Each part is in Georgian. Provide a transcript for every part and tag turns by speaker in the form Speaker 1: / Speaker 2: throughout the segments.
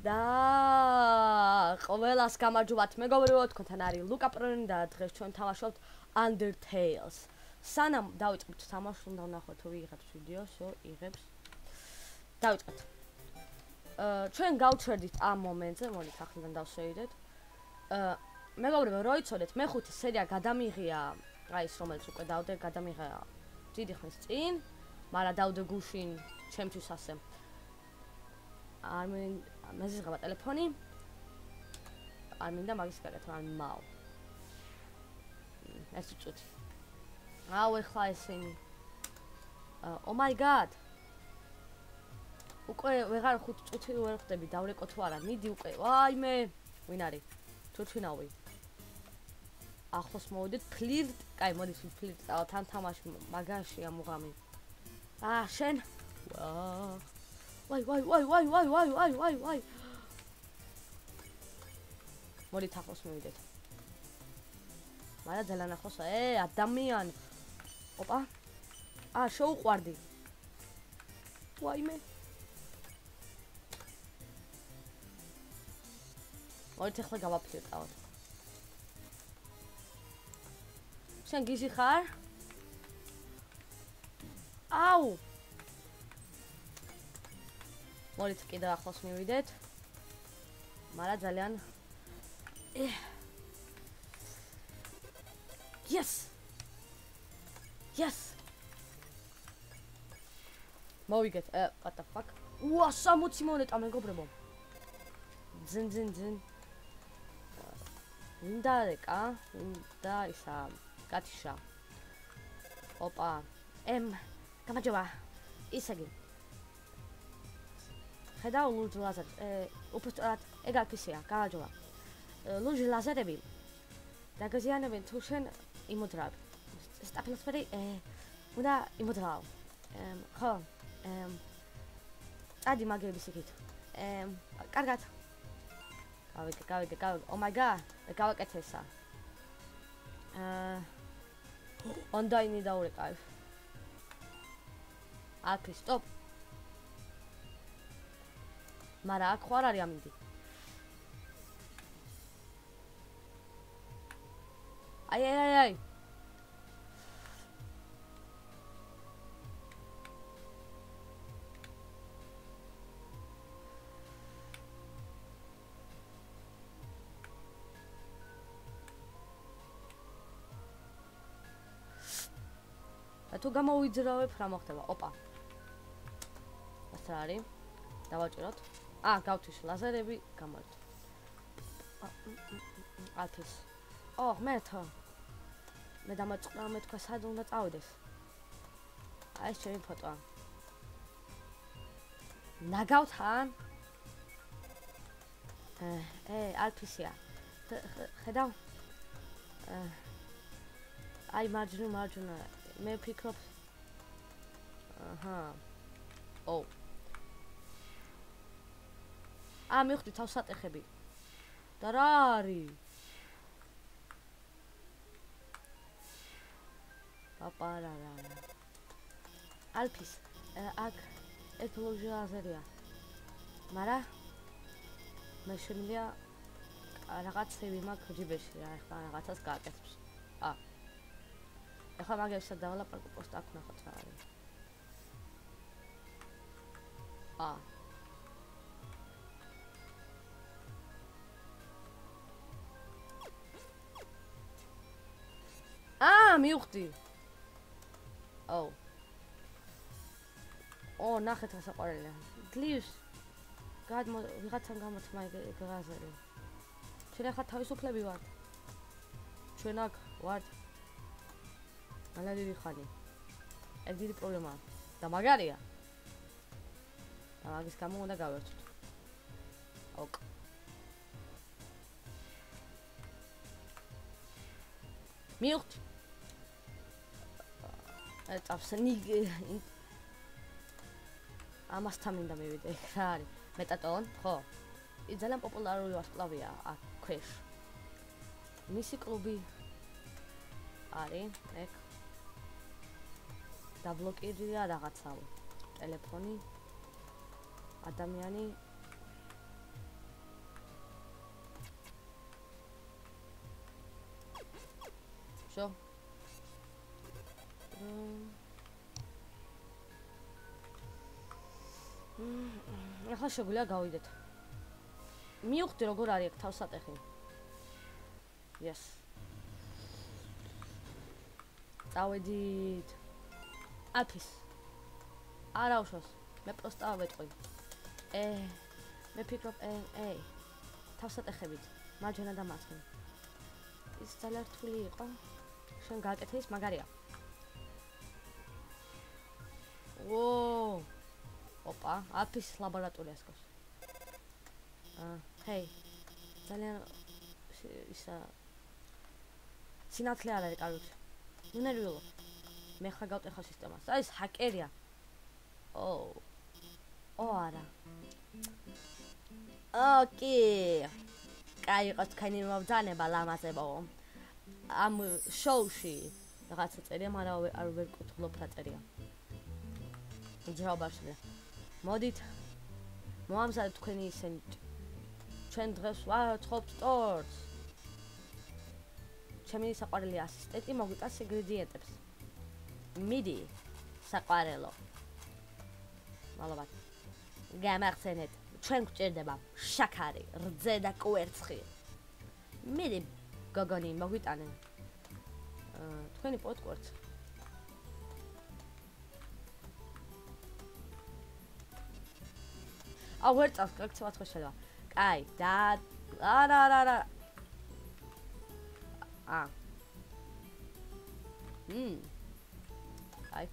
Speaker 1: და ყველას გამარჯობათ მეგობრებო, თქვენთან არის ლუკა პრონი და დღეს ჩვენ თამაშობთ Undertale-ს. სანამ დავიწყებთ თამაშს, უნდა ვნახოთ თუ იღებს ვიდეოსო, იღებს. დავიწყეთ. ჩვენ გავჩერდით ამ მომენტზე, მოდით ახლიდან დავსვიდეთ. მეგობრებო, როიცოდეთ, მეხუთი სერია გადამიღია, აი ეს რომელიც უკვე დავდე, გადამიღია დიდი ხნის წინ, მაგრამ დავდე გუშინ ჩემთვის ასე. არ მეზიზღება ტელეფონი. არ მინდა მაგის გაკეთება, არ მაო. ეს უწუთი. აუ ეხლა ესენი. Oh my god. უკვე ვეღარ 5 წუთი ვერ ხდები, დავრეკო თუ არა. მიდი უკვე. ვაიმე. ვინ არის? თურჩინავი. ახლოს მოვიდეთ ფლირტ. კაი, მოდით ფლირტ წავალ თან თამაში მაგაშია მუღამი. შენ. ვაი. მოდით ახლოს მოვიდეთ. მაგრამ ძალიან ახლოს, ადამიანი. ოპა. შეუყვარდი. ვაიმე. მოდით ახლა გავაფლირტავთ. შენ გიზი ხარ? აუ. მოდით კიდევ ახლოს მივიდეთ. მაგრამ ძალიან Yes. მოვიგეთ. What the fuck? 60 მონეტა მეგობრებო. ძინ. ვინდა რეკა? ვინდა ისა? კატიშა. ოპა. გამარჯობა. ისაგი. ხედავ ლუჯ ლაზერ. უბრალოდ ეგ ალფისია. გამარჯობა. ლუჯ ლაზერები. დაგაზიანებენ თუ შენ იმოდრავ. სტაფილოსფერი უნდა იმოდრავ. ხო. წადი მაგების იქით. კარგად. გავიგე. Oh my god. გავაკეთე ესა. Ondaini დაურეკავ. აკი სტოპ. მარა აქ ხარ არის ამინდი. აი. თუ გამოვიძრავებ რა მოხდება? ოპა. ასე არის. დავაჭიროთ. გავთვის ლაზერები, გამარჯვ. ალფის. ღმერთო. მე დამაწყდა მე თქვა სად უნდა წავიდეს. ეს ჩემი ფოტოა. ნაგავთან? ალფისია. ხედავ? აი მარჯვნა. მე ფიქრობ. მივხვდი თავს ატეხები. და რა არის? აპარარა. ალფის. აქ ეს ლუჟი ლაზერია. მარა მე შემიძლია რაღაცები მაქვს ჯიბეში, ახლა რაღაცას გააკეთებს. ახლა მაგებსაც დავალაპარაკო პოსტ აქ ნახოთ რა არის. მივხვდი. ნახეთ რა საყვარელია. გლივს. ვიღაცამ გამოთმა ეგ გაზელი. ჩვენ ახლა თავისუფლები ვართ. ჩვენ აქ ვართ. ალა დიდი ხანი. ეს დიდი პრობლემაა. და მაგარია. და მაგის გამო უნდა გავერთოთ. ოკ. მივხვდი. წავსენი ამასთან მინდა მივიდე. რა არის? მეტატონ, ხო? ის ძალიან პოპულარული ვარსკვლავია აქ ქვეშ. მისი კლუბი არის ეგ. დაბლოკირდა რაღაცა. ტელეფონი. ადამიანი შეგვიძლია გავიდეთ. მივხვდი როგორ არის აქ თავსატეხი. Yes. წავედით. აფის. არა უშავს. მე პროსტა ვეტყვი. მე ფიქრობ თავსატეხებით. მარჯვენა და მარცხენა. ის ძალიან რთული იყო. შენ გააკეთე ის მაგარია. ოპა, აფის ლაბორატორიას გავს. ჰეი. ძალიან ისა სინათლე არ არის კარგი. ნუ ნერვიულო. მე ხა გავტეხა სისტემას. ეს ჰაკერია. არა. ოკეი. კაი იყო თქვენი მობრძანება ლამაზებო. ამ შოუში რაღაცა წერია, მაგრამ არ ვერკუთლობ რა წერია. ჯობაშლე. მოდით. მოამზადეთ თქვენი ისინი. ჩვენ დღეს ვაწყობთ ტორტს. ჩემი საყვარელი ასისტენტი მოგვიტანს ინგრედიენტებს. მიდი, საყვარელო. მადლობა. გამახსენეთ, ჩვენ გვჭირდება შაქარი, რძე და კვერცხი. მიდი, გოგონი, მოგვიტანენ. თქვენი პოტკვერცხი. ვერ წავს, გაქცევათ ხო შეიძლება. კაი, და არა. აი.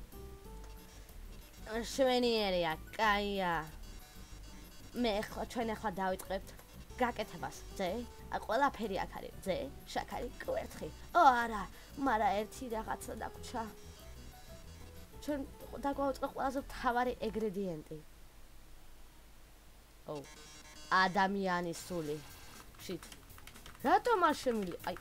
Speaker 1: შვენიერია, კაია. მე ჩვენ ახლა დავიწყებთ გაკეთებას. ზე, ყველაფერი აქ არის. ზე, შაქარი, კვერცხი. არა, მაგრამ ერთი რაღაცა დაგვრჩა. ჩვენ დაგვაუწყე ყველაზე მთავარი ინგრედიენტი. ადამიანის სული. შიტ. რატომ არ შემილი? აი.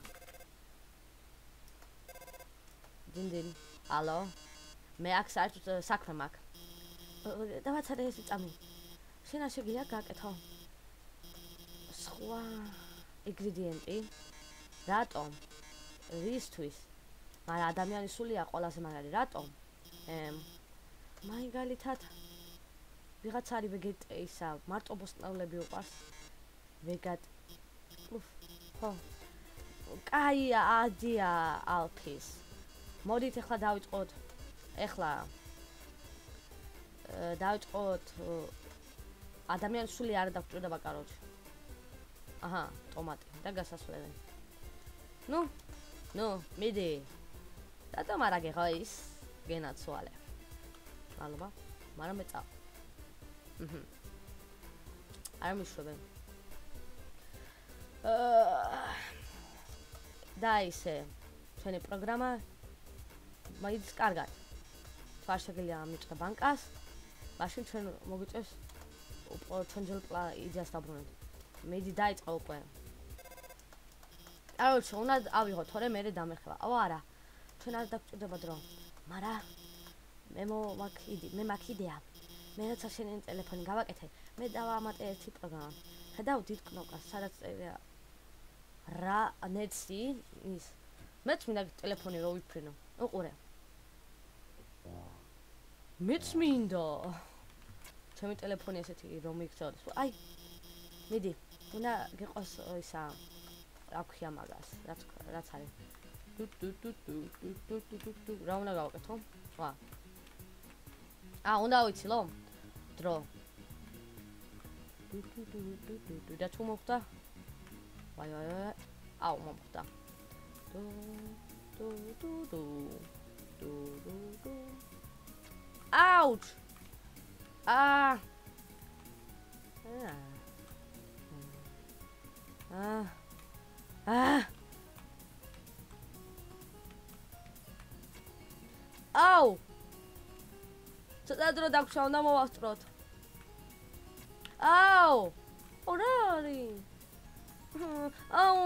Speaker 1: დინდინ. ალო. მე აქ საერთოდ საქმე მაქვს. დავაცადე ეს წამი. შენ არ შეგიძლია გააკეთო. სხვა ინგრედიენტი. რატომ? რისთვის? მაგრამ ადამიანის სულია ყველაზე მაგარი. რატომ? მაგალითად ვიღაც არის ვეგეტეისა, მარტო ბოსტნეულები უყვარს. ვეგეტ. ხო. კაია, ადია, ალფის. მოდით ახლა დავიწყოთ. დავიწყოთ ადამიანის სული არ დაგჭირდება კაროჩი. აჰა, ტომატი და გასასვლელი. ნუ, მიდი. რატომ არ აგიღო ის? გენაცვალე. მადლობა. მაგრამ მე წავ. არ მიშვებენ. და ისე, ჩვენი პროგრამა მაინც კარგად. თუ არ შეგიძლია მიწვა ბანკას, მაშინ ჩვენ მოგვიწევს ჩვენ ძველ იდეას დაბრუნებთ. მიდი დაიწყო უკვე. კაროჩე, უნდა ავიღო, თორე მე დამეხება. არა, ჩვენ არ დაგჭირდება დრო. მაგრამ მე მაქვს იდეა. მე რაცა შენი ტელეფონი გავაკეთე, მე დავამატე ერთი პროგრამა. ხედავ დიდ კნოპკას, სადაც წერია რა ნეტსი ის. მეც მინდა ტელეფონი რო ვიფრინო. უყურე. მეც მინდა. ჩემი ტელეფონი ესეთი რომ მიქცეოდეს. აი. მიდი. უნდა გიყოს ისა რა ქვია მაგას, რაც არის. რა უნდა გავაკეთო? უნდა ვიცილო? დრო. და თუ მოხდა? ვაი. მომხდა. აუჩ. აუ. ცოტა დრო დაგვრჩა, უნდა მოვასწროთ. აუ. რა არის? აუ.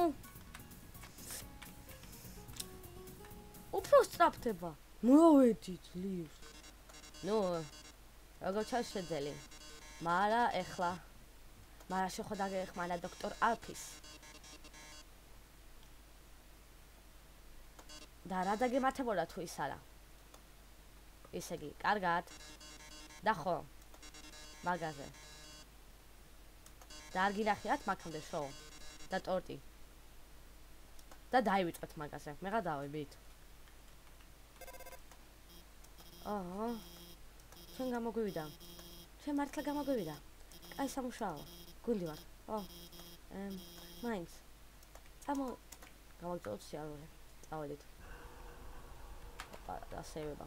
Speaker 1: უფრო სწრაფდება. მოვედი ძლივს. როგორ ჩაშედელი. მაგრამ შეხვდა გეხმარა დოქტორ ალფის. და რა დაგემართებოდა თუ ის არა? ისე იგი, კარგად. და ხო. მაგაზე. და არ გინახიათ მაგამდე შოუ და ტორტი. და დაივიწყეთ მაგაზე. მე გადავებით. აჰა. შენ გამოგვივიდა. შენ მართლა გამოგვივიდა. კაი სამუშაო. გუნდი ვარ. მაინც. გამოგწევთ სიარული. წავედით. ასევება.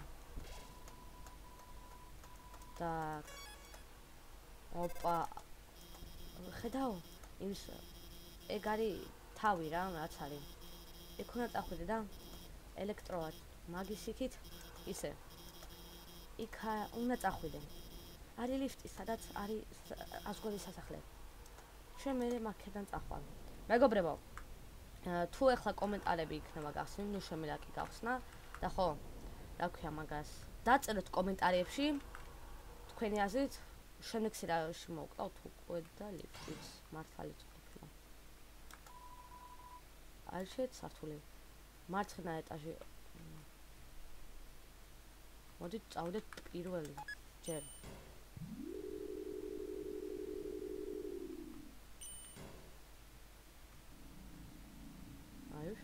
Speaker 1: Так. Опа. ხედავ? იმის ეგ არის თავი რა, რაც არის. ეგ უნდა წახვიდე და ელექტროა მაგის იქით ისე. იქ უნდა წახვიდე. არის ლიფტი, სადაც არის ასგვარი სასახლე. შენ მე მაქედან წახვალ. მეგობრებო, თუ ეხლა კომენტარები იქნება გახსნილი, ნუ შემიძლია კი გავხსნა და ხო, რა ქვია მაგას. დაწერეთ კომენტარებში თქვენი აზრით, შემდეგ სერიაში მოვკრავთ უკვე და ლიფტიც მართალიც ყოფილა. არის სართული. მარცხენა ეტაჟი. მოდით წავიდეთ პირველი ჯერ. აიუშ.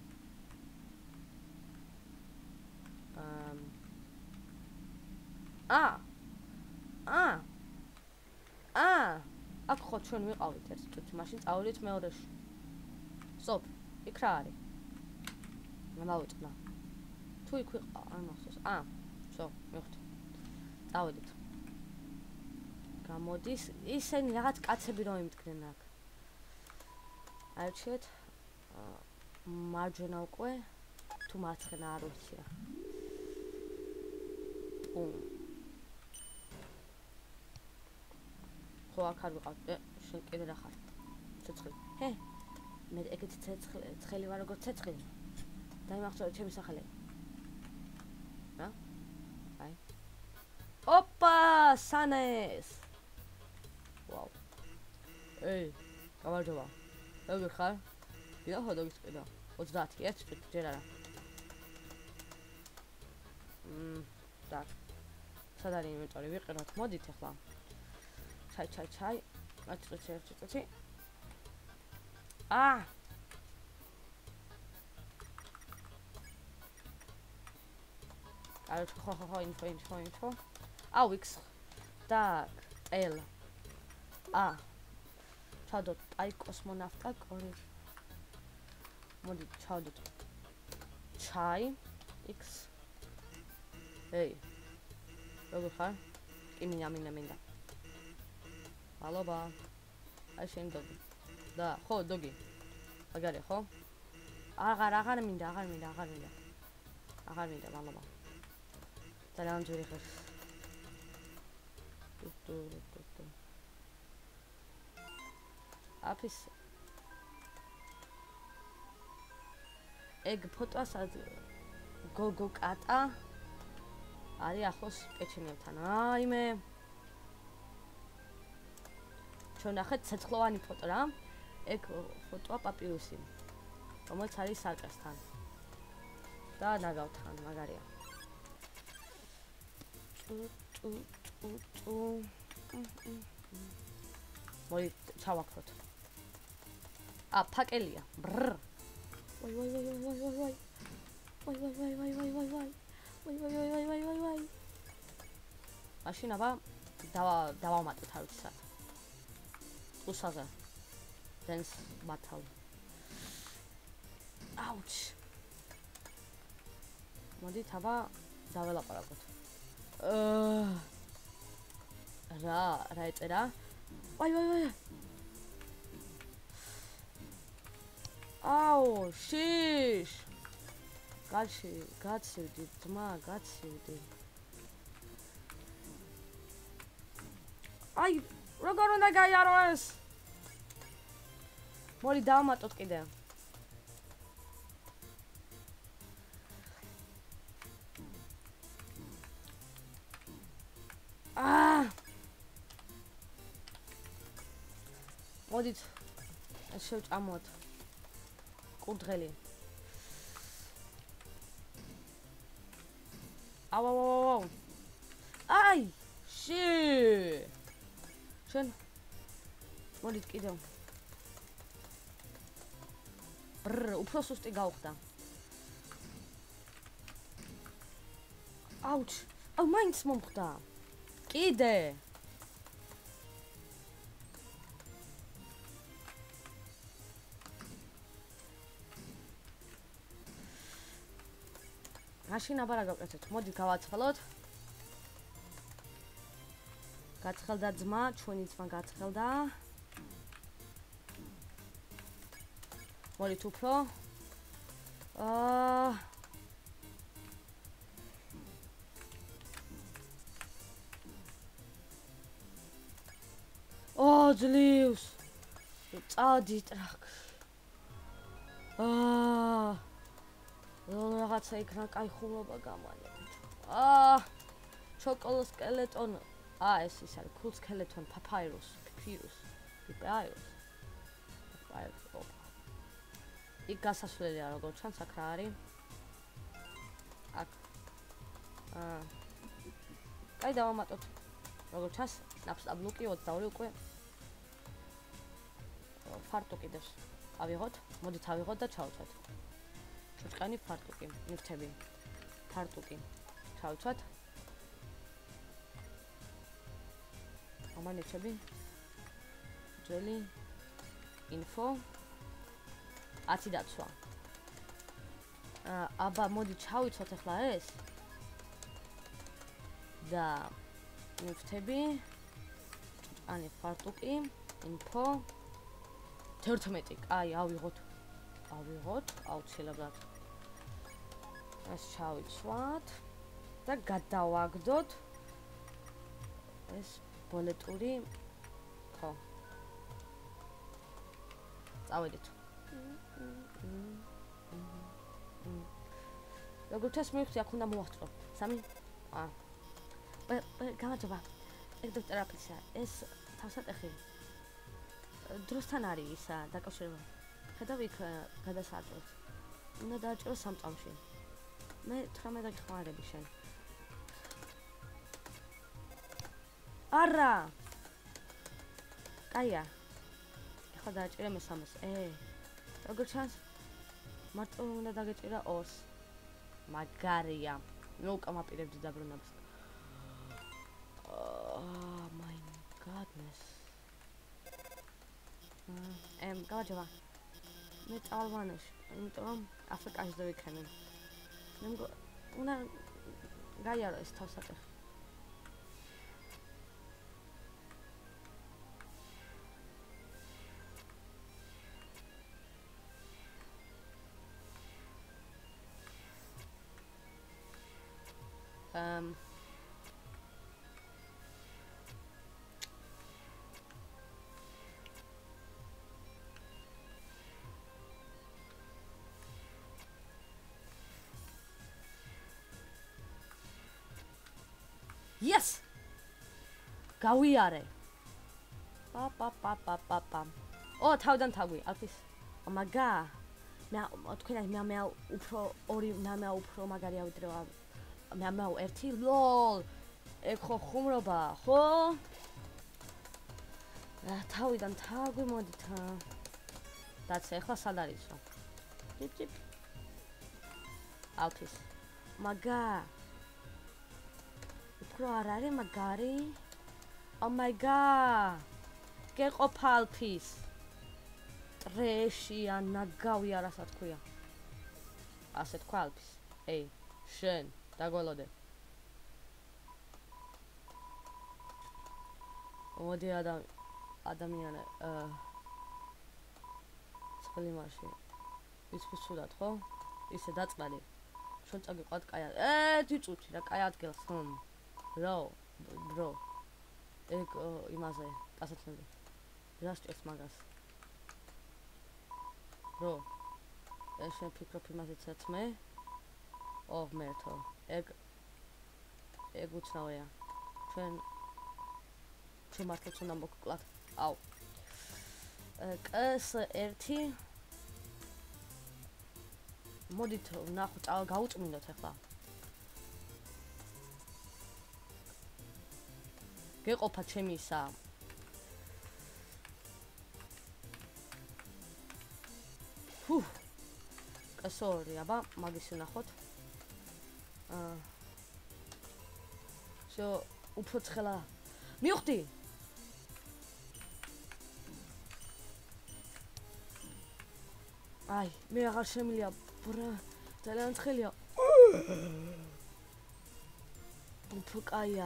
Speaker 1: აქ ხო ჩვენ ვიყავით ერთ წუთი, მაშინ წავიდეთ მეორეში. სტოპ, იქ რა არის? მოვაუწყნა. თუ იქ ვიყავ, არ მახსოვს. всё, მივხვდი. წავედით. გამოდის, ისინი რაღაც კაცები რომ იმდგნენ აქ. აირჩიეთ. მარჯვენა უკვე, თუ მარცხენა არ ვიცია. ხო, აქ არ ვიყავ. შენ კიდე რა ხარ? ცეცხლი. მე ეგეთი ცხელი ვარ როგორც ცეცხლი. დაიმახსოვრე ჩემი სახელი. რა? აი. ოპა, სანეს. ვაუ. გამარჯობა. როგორ ხარ? ვიდა ჰოდოგის ყიდა. 30, ერთ წუთი ჯერ არა. так. სად არის ინვენტორი? ვიყენოთ, მოდით ახლა. ჩაი. ერთ წუთი. ხო, ინფო. X. Так, L. ჩავდოთ, აი კოსმონავტა კორი. მოდით, ჩავდოთ. ჩაი, X. როგორ ხარ? კი მინდა. მადლობა. აი შენ დოგი. და ხო, დოგი. აგარი ხო? აღარ მინდა. მადლობა. ძალიან ძვირი ხარ. აფის ეგ ფოტოს გოგო კატა არის ახლოს პეჩენიებთან. აიმე ჩვენ ნახეთ ცეცხლოვანი ფოტო რა. ეგ ფოტოა პაპირუსი, რომელიც არის სარკასთან და ნაგავთან, მაგარია. მოი ჩავაქროთ. ფაკელია. ვაი. მაშინ აბა დავამატეთ არ ვიცი სად. უსაზე. დენს ბათალ. აუჩ. მოდით აბა დაველაპარაკოთ. რა ეწერა? ვაი. აუ, შიშ. გაცივდი, ძმა, გაცივდი. აი, როგორ უნდა გაიარო ეს? მოდი დავამატოთ კიდე. მოდით ეს შევჭამოთ. კურდღელი. აუ. აი, შენ მოდით კიდევ. უფრო სუსტი გავხდა. აუჩ. აუ, მაინც მომხდა. კიდე. მაშინ აბა რა გავკეთეთ? მოდით გავაცხელოთ. გაცხელდა ძმა, ჩვენი ძმა გაცხელდა. მოდით უფრო. ძლივს. წადი ტრაქ. რაღაცა იქნა კაი ხუმრობა გამალებით. ჩოკოლო სკელეტონ. ეს ის არის cool skeleton papyrus. იქ გასასვლელია როგორც ჩანს აქ რა არის? აქ. კაი დავამატოთ. როგორც ჩანს, ნაფსაბლუკი 22 უკვე. ფარტუკი დევს. ავიღოთ, მოდით ავიღოთ და ჩავუცვათ. ჭუჭყანი ფარტუკი, ნივთები. ფარტუკი. ჩავუცვათ. ამანეთები. ჯელი. ინფო. 10 დაცვა. აბა მოდი ჩავიცოთ ახლა ეს. და ნივთები. ჭუჭყანი ფარტუკი, ინფო. 11. აი, ავიღოთ. აუცილებლად. ეს ჩავიცვათ და გადავაგდოთ ეს ბოლეტური. ხო. წავედით. როგორც ეს მივხვდი, აქ უნდა მოვახტრო. 3. გამარჯობა. ეგ დოქტორ აპლისა. ეს თავსატეხი დროსთან არის ისა დაკავშირება. ხედავ იქ გადასაჭრელს. უნდა დააჭირო სამწამში. მე 18 დაგიხმარები შენ. არა. კაია. ეხლა დააჭირე მე-3-ს. როგორ ჩანს? მარტო უნდა დაგეჭირა 2-ს. მაგარია. მე უკა მაპირებდი დაბრუნებას. My goodness. გამარჯობა. მე წავალვანოში, იმიტომ რომ აფრიკაში დავიქანე. მე უნდა გაიარო ეს თავსატეხი. Yes. გავიარე. პა. თავიდან თავი, აფის. მაგა. მე უფრო მაგარია ვიდრე მე ერთი ლოლ. ეგ ხო ხუმრობა, ხო? თავიდან თავი მოდით. დაცე, ახლა სად არის რა? ტიპ. აფის. მაგა. უფრო არ არის მაგარი? Oh my god. გეყოფ ალფის. ტრეში ან ნაგავი არასა თქვია. ასე თქვა ალფის. შენ დაგველოდე. მოდი ადამიანი წყალი მარში. ის ფუსუდად ხო? ისე დაწყალი. შენ წაგიყვათ კაი. დიწუთი რა კაი ადგილს ხომ. ბრო. ეგ იმაზე გასაცნობი. რა შეჭეს მაგას? ბრო. ეს შენ ფიქრობ იმაზეცაც მე? მერთო. ეგ უცნაურია. ჩვენ მართლაც უნდა მოგკლათ. აუ. კს1 მოდით ნახოთ, გავუწმინდოთ ახლა. გეყოფა ჩემი ისა. კასორი, აბა, მაგის ვნახოთ. უფრო ცხელა. მივხვდი. აი, მე აღარ შემილია, ბრა, ძალიან ცხელია. უფრო კაია.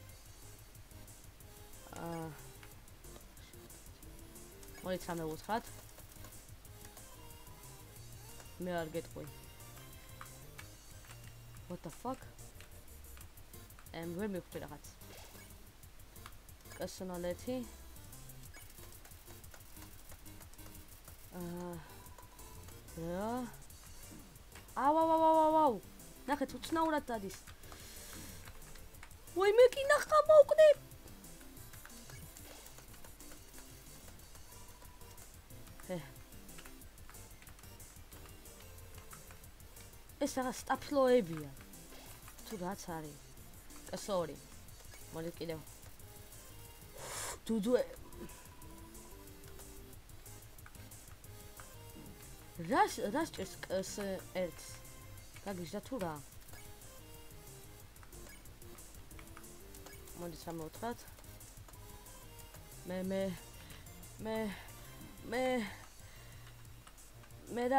Speaker 1: მოიც რამე უთხრათ. მე არ გეტყვი. What the fuck? ვერ მივხვდი რაღაც. Personality. რა? აუ. ნახეთ, უცნაურად დადის. ვაი, მე კი ნახა მოვკვდი. ეს რაღაც სტაფლოებია. თუ რაც არის. კასორი. მოდით კიდევ. დუდუე. რას ჭირს კს1? გაგიჟდა თუ რა? მოდით სამოთხათ. მე და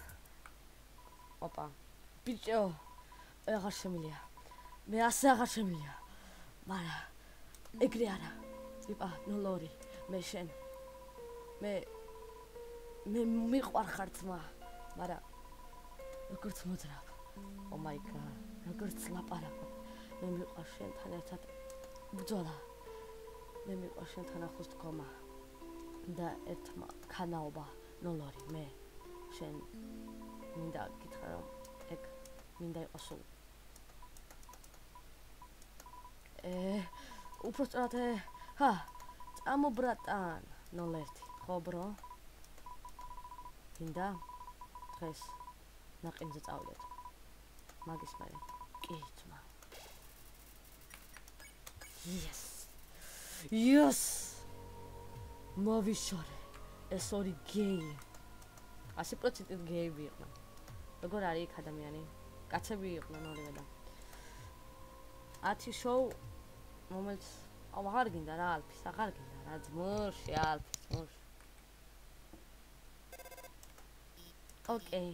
Speaker 1: ოპა. ბიჭო, აღარ შემილია. მე ასე აღარ შემილია. მაგრამ ეგრე არა. ტიპა, ნოლორი, მე შენ. მე მიყვარ ხარ ძმა, მაგრამ როგორც მოძრავ. Oh my god, როგორც ლაპარაკობ. მე მიყვარ შენთან ერთად ბრძოლა. მე მიყვარ შენთან ახლოს დგომა. და ერთმა ქანაობა, ნოლორი, მე შენ მინდა გითხრა რომ ეგ მინდა იყოს სულ. უბრალოდ წამო ბრატან, ნოლერთი, ხო ბრო? მინდა დღეს ნაყინზე წავიდეთ. მაგის მერე. კი, ძმა. Yes. მოვიშორე. ეს ორი გეი. 100% გეიები იყვნენ. როგორ არის იქ ადამიანი? კაცები იყვნენ ორივე და 10 შოუ მომენტს აღარ გინდა რა ალფის, აღარ გინდა რა ძმოში ალფის, ძმოში. ოკეი.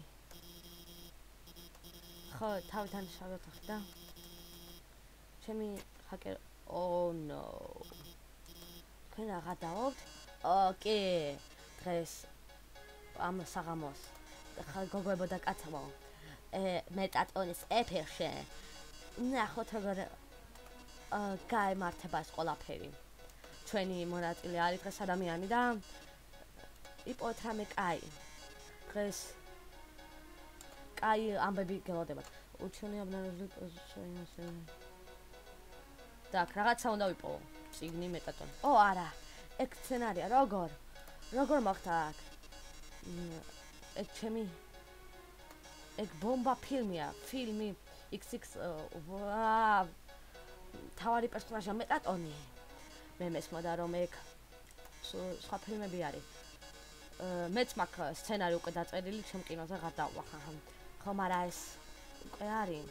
Speaker 1: ხო, თავიდან შევეთ ახლა. ჩემი ჰაკერ, oh no. თქვენ აღარ დავობთ? ოკეი. დღეს ამ საღამოს ხალ გოგოებოდა კაცმო. მეტატონის ეფერში. ნახოთ როგორ გაემართება ეს ყველაფერი. ჩვენი მონაწილე არის დღეს ადამიანი და იპოვეთ რამე კაი. დღეს კაი ამბები გელოდებათ. უჩვენი აბნარებული პოზიციონაზე. так, რაღაცა უნდა ვიპოვო. წიგნი მეტატონი. არა. ეგ სცენარია, როგორ მოხდა აქ? ეგ ჩემი ეგ ბომბა ფილმია, ფილმი XX თავარი პერსონაჟია მეტატონი. მე მესმოდა რომ ეგ სხვა ფილმები არის. მეც მაქვს სცენარი უკვე დაწერილი, ჩემ კინოზე ღარ დავახა. ხო, მაგრამ ეს უკვე არის.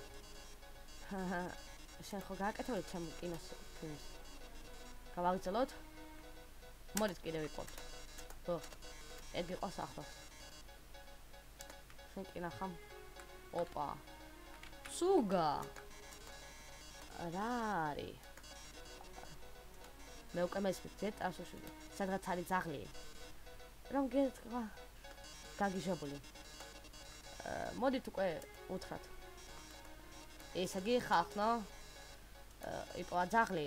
Speaker 1: შენ ხო გააკეთე ჩემ კინოს ფილმს? გავაგრძელოთ? მოდით კიდევ ვიპოვოთ. ხო. ეგ იყოს ახლოს. შენ კი ნახამ. ოპა. სუგა. რა არის? მე უკვე მესმით ასოში. სადღაც არის ძაღლი. რომ გეტყვა. გაგიჟებული. მოდით უკვე უთხრათ. ესე იგი ხახნო. იპოვა ძაღლი.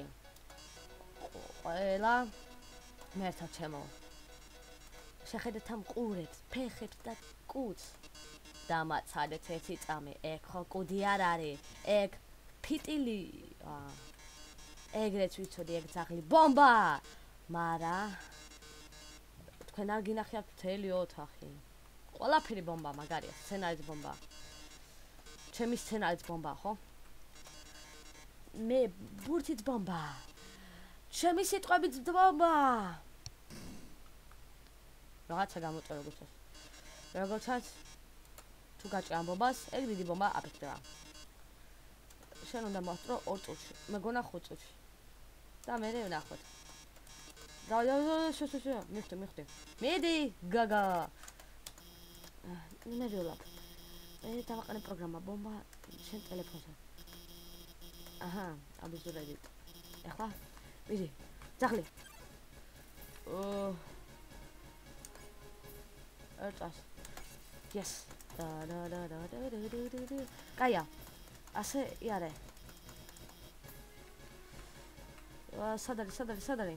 Speaker 1: ყველა მერთა ჩემო. შეხედეთ ამ ყურებს, ფეხებს და კუც. დამაცადეთ ერთი წამი. ეგ ხო კუდი არ არის. ეგ ფიტილი. ეგრეც ვიცოდი ეგ ძაღლი ბომბა. მარა თქვენ არ გინახიათ მთელი ოთახი. ყველაფერი ბომბა მაგარია, სცენარის ბომბა. ჩემი სცენარის ბომბა, ხო? მე ბურთიც ბომბა. ჩემი სიტყვებიც ბომბა. რაღაცა გამოწერა გუჩას. როგორცაც თუ გაჭი ამბობას, ეგ დიდი ბომბა აფეთქდება. შენ უნდა მოასწრო 2 წუთში, მეგონა 5 წუთში. და მე ვნახოთ. და მიხდი. მიდი, გაგა. მე ვილაპ. მე დავაყენე პროგრამა ბომბა შენ ტელეფონზე. აჰა, აბიზურები. ეხლა მიდი, ძაღლი. ერტას. Yes. Da. Კაია. ასე იარე. სადარი.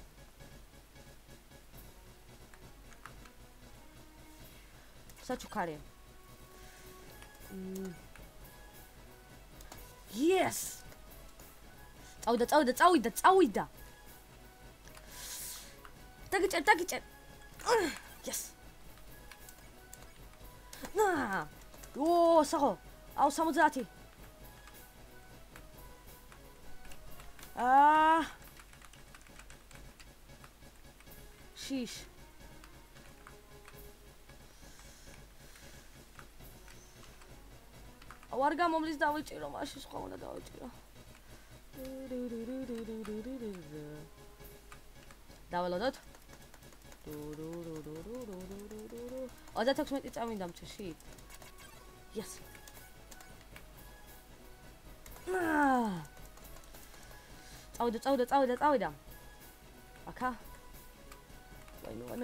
Speaker 1: საჩუქარი. Yes. წავიდა. დაგიჭერ. Yes. ნა. საღო. აუ 70. შიშ. არ გამომლის დავიჭირო, მაშინ სხვა უნდა დავიჭირო. დაველოდოთ. 36 წავიდა მჩეში. Yes. წავიდა. აკა. ვაიმე.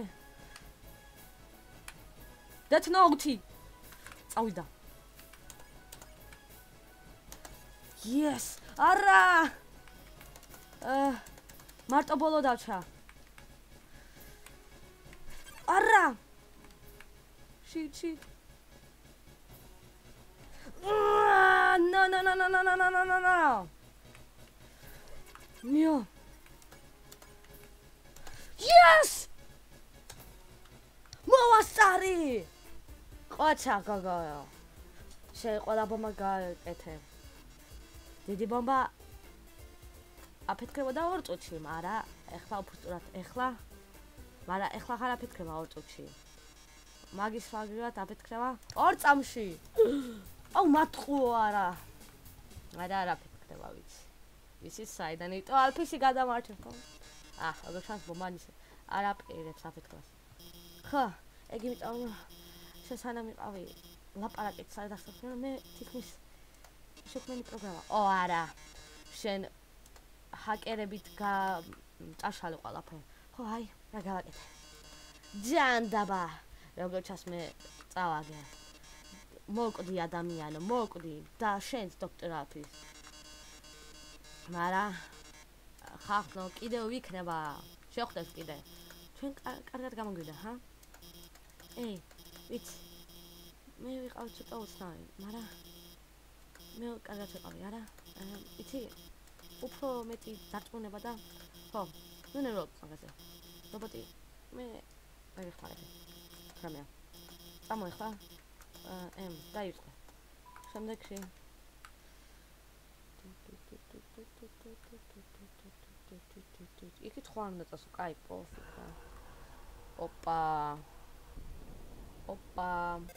Speaker 1: That's not. წავიდა. Yes. არა. მარტო ბოლო დავჩა. არა. Shit. No. Mio. Yes! მოვასწარი! ყოჩა გოგო. შეყოლა ბომბა გააკეთე. დიდი ბომბა აფეთქებოდა 2 წუთში, მაგრამ ეხლა უფრთხილად მაგრამ ეხლა ხარ აფეთქება 2 წუთში. მაგის ფაგრად აფეთქება 2 წამში. აუ მატყუო არა. არა აფეთქება ვიცი. This is საიდან იტო ალფისი გადამარჩა ხო? როგორ შანს ბომბანის არ აპირებს აფეთქებას. ხო, ეგ იმიტომ შესანამ იყავი ლაპარაკით სადასახმე მე თითქმის შექმენი პროგრამა. არა. შენ ჰაკერებით წაშალე ყველაფერი. ხო, აი, რა გავაკეთე. ჯანდაბა. როგორ ჩას მე წავაგე. მოკდი ადამიანო, და შენც დოქტორაფის. მაგრამ ხახნო კიდევ ვიქნება. შეხვდეს კიდე. ჩვენ კარგად გამოგვიდა, ჰა? ეი, ვიცი. მე ვიყავ ცოტა უცნაური, მაგრამ მე კარგად ვიყავი, არა? იცი? უფრო მეტი დარწმუნება და ხო, ნუ ნერვობ მაგაზე. რობოტი მე ვიხმარები. რამეა. წამოეხლა. დაიწყე. შემდეგში იქით ხო არ უნდა წასო, კაი, პოფიკ რა. ოპა.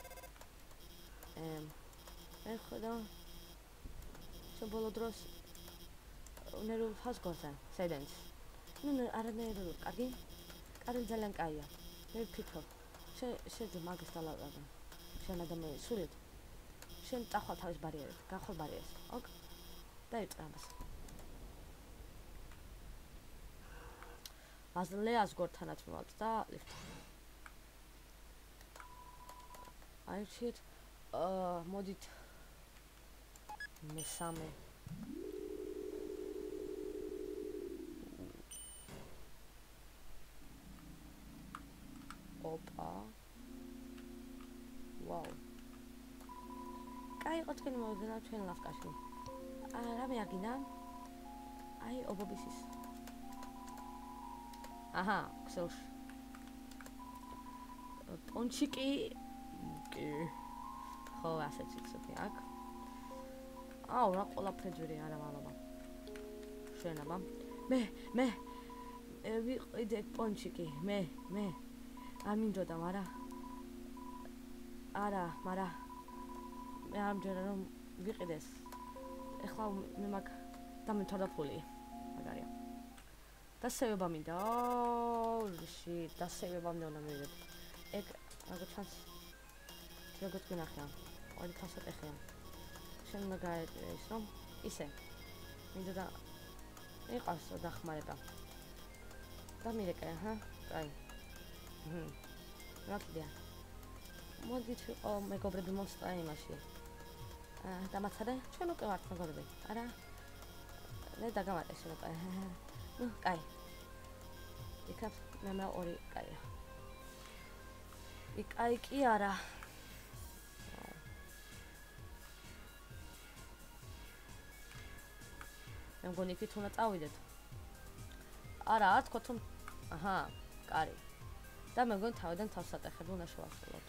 Speaker 1: ეხლა საბოლოო დროს ნერვულ ფასგოზე, სედენს. ნუ არანაირად, კარგი? კარგი ძალიან კაია. მე ვფიქრობ, შეძე მაგას დალავდა. შენ ადამიანი სულით. შენ წახვალ თავის ბარიერებს, გახვალ ბარიერებს. ოკ. დაიწყე ამას. აზლეას გორთანაც მოვალთ და ლიფტი. აირჩიეთ მოდით მესამე. ოპა. ვაუ. კაი, ყოთქენი მოვიდნენ ჩვენ ლავკაში. რამე აგინა? აი, ობობისის. აჰა, ქსელში. პონჩიკი. ხო, ასეც იცოდი აქ. აუ, რა ყოლაფრეჯვერი არა მალობა. შენაბა. მე ვიყიდე პონჩიკი, მე. არ მინდოდა, მაგრამ არა, მაგრამ მე არ მჯერა რომ ვიყიდეს. ეხლა მე მაგ დამემთავრდა ფული. მაგარია. დასევება მინდა. ში, დასევებამდე უნდა მივიდეთ. ეგ აგერ ჩანს. როგორც გინახია. ორი თასატეხია. შენ უნდა გაეტყვის რომ ისე. მინდა და იყავს დახმარება. და მირეკე, აჰა, კაი. რა კიდია? მოდით ვიყო მეგობრები მოსწა იმაში. დამაცადე, ჩვენ უკვე ვართ მეგობრები. არა? მე დაგამატე შენ უკვე. ნუ, კაი. იქაც მე ორი კაია. კაი კი არა. მე მგონი იქით უნდა წავიდეთ. არა, არ თქვა რომ აჰა, კარი. და მე მგონი თავიდან თავს ატეხები უნდა შევასრულოთ.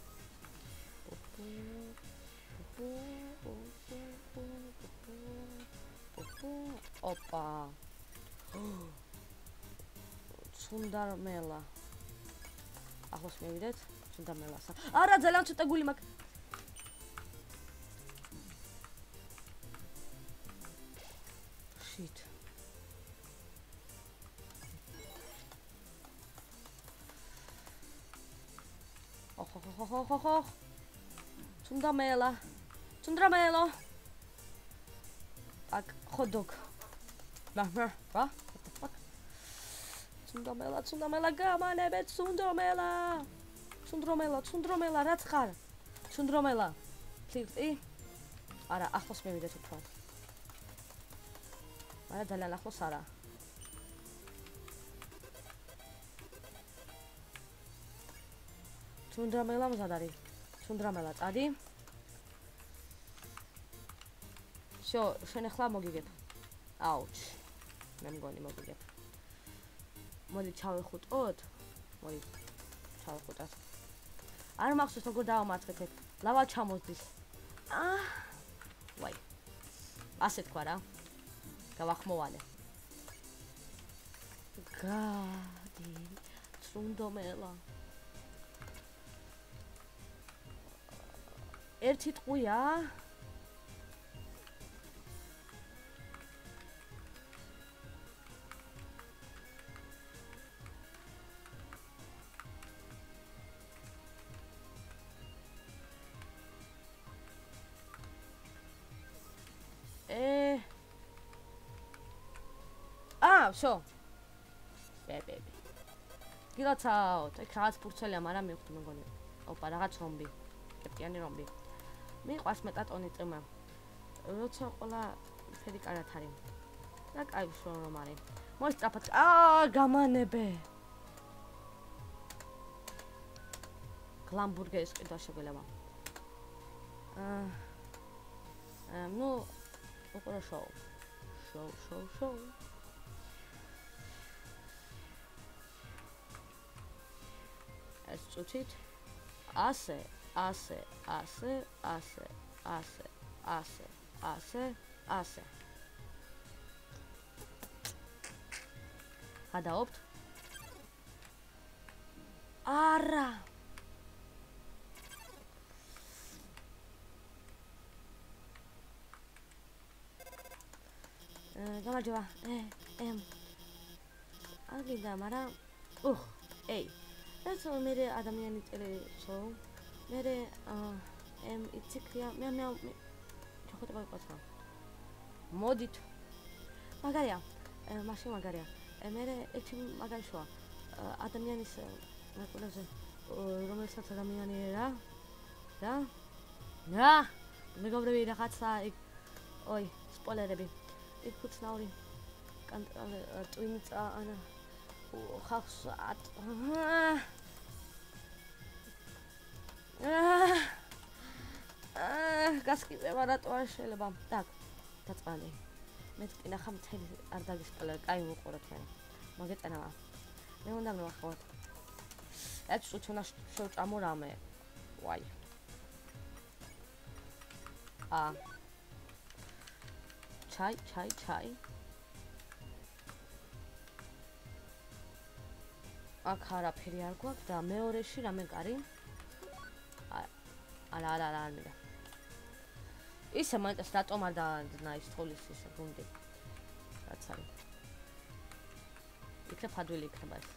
Speaker 1: ოპა. ცუნდარმელა. ახლოს მივიდეთ, ცუნდარმელასა. არა, ძალიან ცოტა გული მაქვს. Shit. Oh. Tundramelo. Tak, hot dog. What the fuck? Tundramela, gamanebe, Tundramela, რაც ხარ? Tundramela. Please. არა, ახლოს მივიდეთ უფრო. არა, ძალიან ახლოს არა. Tundramela მზად არის. Tundramela, წადი. შენ ახლა მოგიგებ. აუჩ. მე მგონი მოგიგებ. მოდი ჩავეხუტოთ. მოდი ჩავეხუტოთ. არ მახსოვს როგორ დავამარცხეთ ეგ. ლავა ჩამოდის. ვაი. ასე თქვა რა. გავახმოვანე. გადი. Tundramela. ერთი ტყუია. Всё. Бе. გილაცაო, ეგ რაღაც ფურცელია, მაგრამ მივხვდი მეგონი. ოპა, რაღაც რომბი. კეპტიანი რომბი. მიყვარს მეტატონი წმა. როცა ყოლა ფერი კარად არის. და კაი შენ რომ არის. მოისწრაფოთ. გამანებე. გლამბურგერის ყიდვა შეგელება. ნუ უყურე შოუ. შოუ. ეს წუთით ასე გადაობთ არა გამარჯობა აგიდა მაგრამ ეი ეს მე ადამიანი წელიწო მე იციქრია მე ჩოხოტება იყოსა მოდით მაგარია მაშინ მაგარია მე ერთი მაგარიშოა ადამიანის მეკვლევზე რომელსაც ადამიანი რა მეგობრები რაღაცა ой სპოილერები იქ უცნაური ტვინცა ანა ხალხს გასკიწება რატო არ შეიძლება так დაწყალი მე ტკინახა მთელი არ დაგისპოილერ კაი უყუროთ მე მოგეწენება მე უნდა მოვახოთ ეს უჩვენა შევჭამო რამე ვაი ჩაი აქ არაფერი არ გვაქვს და მეორეში რამე კარი არა არ მინდა ისე მაინც რატომ არ დაანძნა ის თოვლის ის გუნდი რაც არის იქნებ ფადვილი იქნება ეს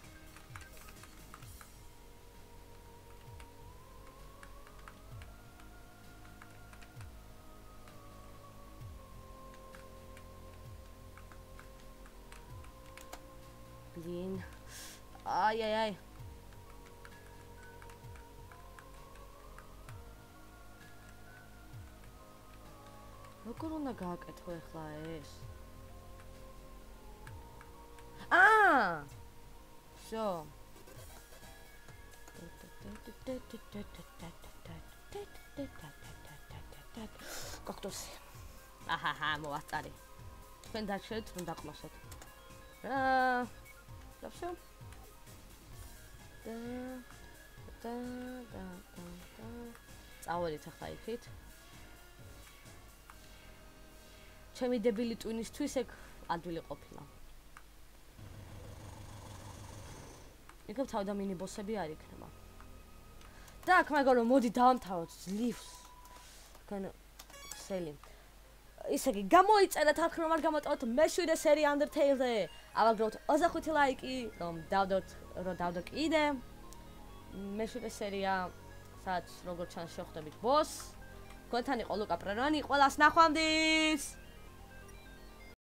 Speaker 1: Блин. Ай-ай-ай. როგორ უნდა გააკეთო ახლა ეს? Всё. კაქტუსი. აჰაჰა, მოვაწარე. თქვენ დარჩეთ, რომ დაყმასოთ. და всё. და. წავალით ახლა იქით. ჩემი დებილი ტვინისთვის ეგ ადვილი ყოფილა. იქნებ თავდა მინი ბოსები არ იქნება. და აქ მაგარო მოდი დავამთავროთ ძლივს. თქვენ ქსელი. ისე კი გამოიწერა თარგმნა რომ არ გამოტოვოთ მე-7 სერია Undertale-ზე. ავაგროთ 25 ლაიკი, რომ დავდო კიდე. მე-7 სერია, სადაც როგორც ჩანს შევხვდებით ბოს. თქვენთან იყო ლუკა პრენოვანი, ყველას ნახვამდის.